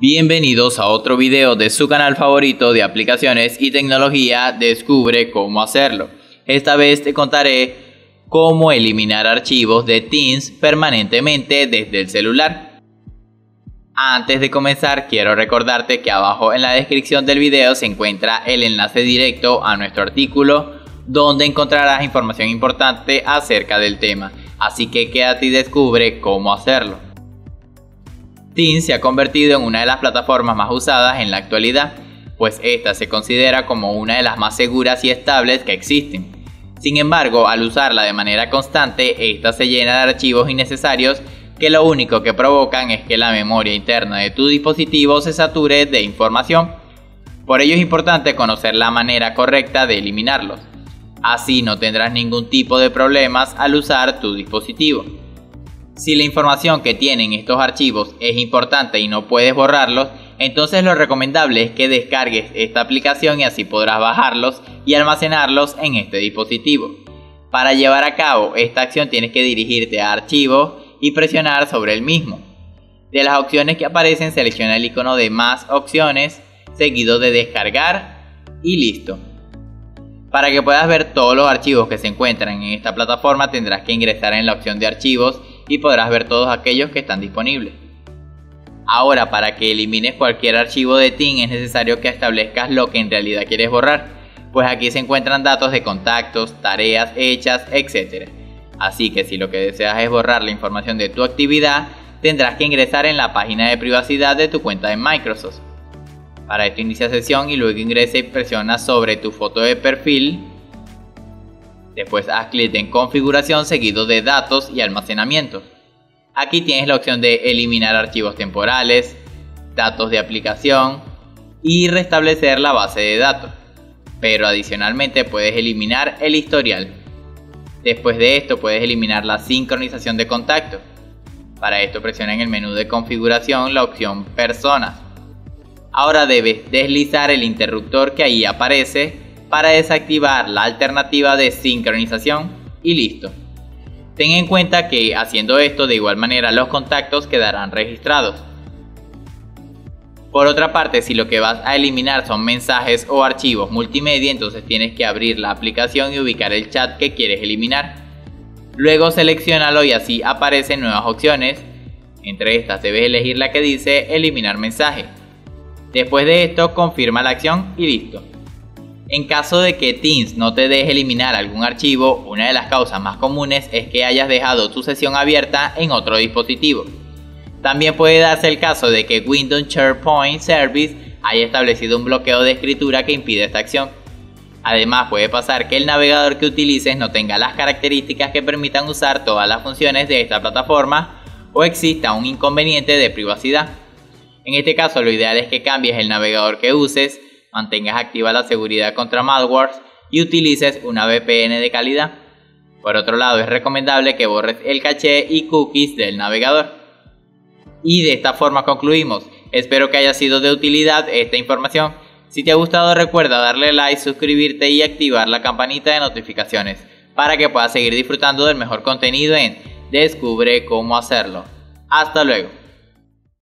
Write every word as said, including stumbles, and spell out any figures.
Bienvenidos a otro video de su canal favorito de aplicaciones y tecnología. Descubre cómo hacerlo. Esta vez te contaré cómo eliminar archivos de Teams permanentemente desde el celular. Antes de comenzar, quiero recordarte que abajo en la descripción del video se encuentra el enlace directo a nuestro artículo, donde encontrarás información importante acerca del tema. Así que quédate y descubre cómo hacerlo. Teams se ha convertido en una de las plataformas más usadas en la actualidad, pues esta se considera como una de las más seguras y estables que existen. Sin embargo, al usarla de manera constante, esta se llena de archivos innecesarios que lo único que provocan es que la memoria interna de tu dispositivo se sature de información. Por ello es importante conocer la manera correcta de eliminarlos. Así no tendrás ningún tipo de problemas al usar tu dispositivo. Si la información que tienen estos archivos es importante y no puedes borrarlos, entonces lo recomendable es que descargues esta aplicación y así podrás bajarlos y almacenarlos en este dispositivo. Para llevar a cabo esta acción tienes que dirigirte a Archivos y presionar sobre el mismo. De las opciones que aparecen, selecciona el icono de Más opciones, seguido de Descargar y listo. Para que puedas ver todos los archivos que se encuentran en esta plataforma, tendrás que ingresar en la opción de Archivos y podrás ver todos aquellos que están disponibles. Ahora, para que elimines cualquier archivo de Teams es necesario que establezcas lo que en realidad quieres borrar, pues aquí se encuentran datos de contactos, tareas hechas, etcétera. Así que si lo que deseas es borrar la información de tu actividad, tendrás que ingresar en la página de privacidad de tu cuenta de Microsoft. Para esto inicia sesión y luego ingresa y presiona sobre tu foto de perfil. Después haz clic en configuración seguido de datos y almacenamiento. Aquí tienes la opción de eliminar archivos temporales, datos de aplicación y restablecer la base de datos. Pero adicionalmente puedes eliminar el historial. Después de esto puedes eliminar la sincronización de contactos. Para esto presiona en el menú de configuración la opción personas. Ahora debes deslizar el interruptor que ahí aparece para desactivar la alternativa de sincronización y listo. Ten en cuenta que haciendo esto de igual manera los contactos quedarán registrados. Por otra parte, si lo que vas a eliminar son mensajes o archivos multimedia, entonces tienes que abrir la aplicación y ubicar el chat que quieres eliminar. Luego selecciónalo y así aparecen nuevas opciones. Entre estas debes elegir la que dice eliminar mensaje. Después de esto confirma la acción y listo. En caso de que Teams no te deje eliminar algún archivo, una de las causas más comunes es que hayas dejado tu sesión abierta en otro dispositivo. También puede darse el caso de que Windows SharePoint Service haya establecido un bloqueo de escritura que impide esta acción. Además, puede pasar que el navegador que utilices no tenga las características que permitan usar todas las funciones de esta plataforma o exista un inconveniente de privacidad. En este caso, lo ideal es que cambies el navegador que uses, mantengas activa la seguridad contra malware y utilices una V P N de calidad. Por otro lado, es recomendable que borres el caché y cookies del navegador. Y de esta forma concluimos. Espero que haya sido de utilidad esta información. Si te ha gustado, recuerda darle like, suscribirte y activar la campanita de notificaciones para que puedas seguir disfrutando del mejor contenido en Descubre cómo hacerlo. Hasta luego.